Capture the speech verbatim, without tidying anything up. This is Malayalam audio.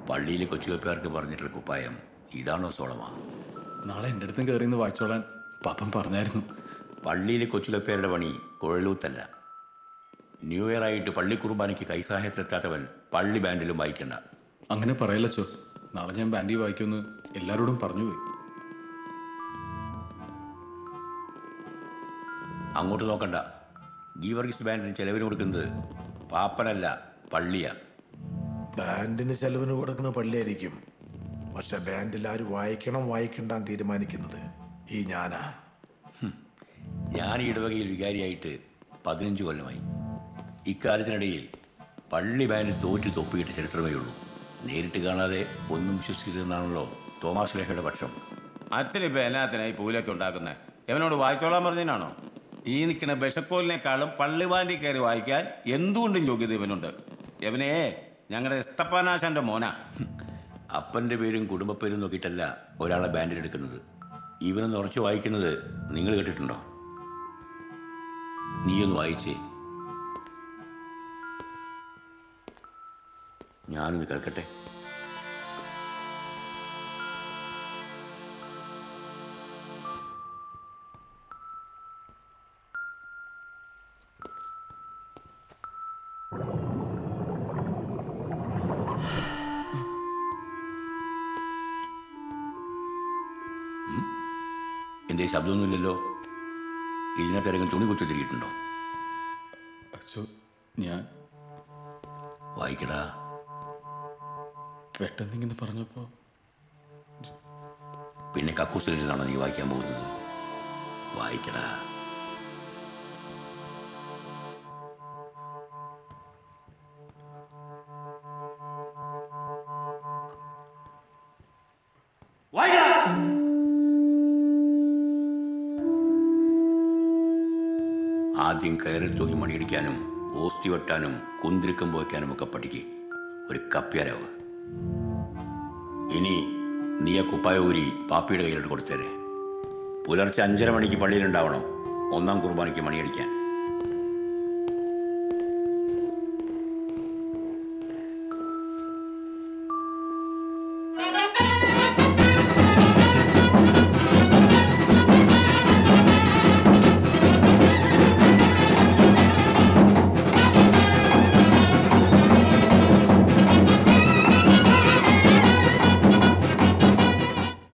പള്ളിയിലെ കൊച്ചുകപ്പിക്കാർക്ക് പറഞ്ഞിട്ടുള്ള കുപ്പായം ഇതാണോ സോളമ? നാളെ എൻ്റെ അടുത്തും കയറിയെന്ന് വായിച്ചോളാൻ പാപ്പൻ പറഞ്ഞായിരുന്നു. പള്ളിയിലെ കൊച്ചുകപ്പിക്കാരുടെ പണി കുഴലൂത്തല്ല. ന്യൂ ഇയർ ആയിട്ട് പള്ളി കുർബാനയ്ക്ക് കൈസാഹ്യത്തിലെത്താത്തവൻ പള്ളി ബാൻഡിലും വായിക്കണ്ട. അങ്ങനെ പറയല്ലോ. നാളെ ഞാൻ ബാൻഡിൽ വായിക്കുമെന്ന് എല്ലാവരോടും പറഞ്ഞുപോയി. അങ്ങോട്ട് നോക്കണ്ട. ഗീവർഗീസ് ബാൻഡിന് ചെലവിന് കൊടുക്കുന്നത് പാപ്പനല്ല, പള്ളിയാ. ബാൻഡിന് ചെലവിന് കൊടുക്കുന്ന പള്ളിയായിരിക്കും, പക്ഷെ ബാൻഡിൽ ആര് വായിക്കണം വായിക്കണ്ടാൻ തീരുമാനിക്കുന്നത് ഈ ഞാനാ. ഞാൻ ഈ ഇടവകയിൽ വികാരിയായിട്ട് പതിനഞ്ച് കൊല്ലമായി. ഇക്കാലത്തിനിടയിൽ പള്ളി ബാൻഡിൽ തോറ്റു തൊപ്പിയിട്ട് ചരിത്രമേ ഉള്ളൂ. നേരിട്ട് കാണാതെ ഒന്നും വിശ്വസിക്കരുതെന്നാണല്ലോ തോമാസ് ലേഹയുടെ പക്ഷം. അച്ഛനിപ്പോൾ എന്നാത്തിനായി പൂലൊക്കെ ഉണ്ടാക്കുന്നത്? എവനോട് വായിച്ചോളാൻ പറഞ്ഞതിനാണോ? ഈ നിൽക്കുന്ന ബെഷക്കോലിനേക്കാളും പള്ളി ബാൻഡിൽ കയറി വായിക്കാൻ എന്തുകൊണ്ടും യോഗ്യത ഇവനുണ്ട്. എവനെ ഞങ്ങളുടെ എസ്തപ്പാനാശാൻ്റെ മോനാ. അപ്പൻ്റെ പേരും കുടുംബപ്പേരും നോക്കിയിട്ടല്ല ഒരാളെ ബാൻഡിലെടുക്കുന്നത്. ഇവനൊന്ന് ഉറച്ചു വായിക്കുന്നത് നിങ്ങൾ കേട്ടിട്ടുണ്ടോ? നീയൊന്ന് വായിച്ചേ, ഞാനൊന്ന് കേൾക്കട്ടെ. എന്തേ ശബ്ദമൊന്നുമില്ലല്ലോ? ഇതിനകത്തിറങ്ങി തുണി കുത്തി തിരിയിട്ടുണ്ടോ? ഞാൻ വായിക്കടാ. പെട്ടെന്നിങ്ങനെ പറഞ്ഞപ്പോ പിന്നെ കക്കൂസിലിരുന്നാണോ നീ വായിക്കാൻ പോകുന്നത്? വായിക്കടാ. ആദ്യം കയറി തൂങ്ങി മണിയടിക്കാനും ഓസ്റ്റി വെട്ടാനും കുന്തിരിക്കം പോയ്ക്കാനും ഒക്കെ പഠിക്കുക. ഒരു കപ്പ്യാരാവ്. ഇനി നീ ആ കുപ്പായ ഊരി പാപ്പിയുടെ കയ്യിലോട്ട് കൊടുത്തേരെ. പുലർച്ചെ അഞ്ചര മണിക്ക് പള്ളിയിലുണ്ടാവണം ഒന്നാം കുർബാനയ്ക്ക് മണിയടിക്കാൻ.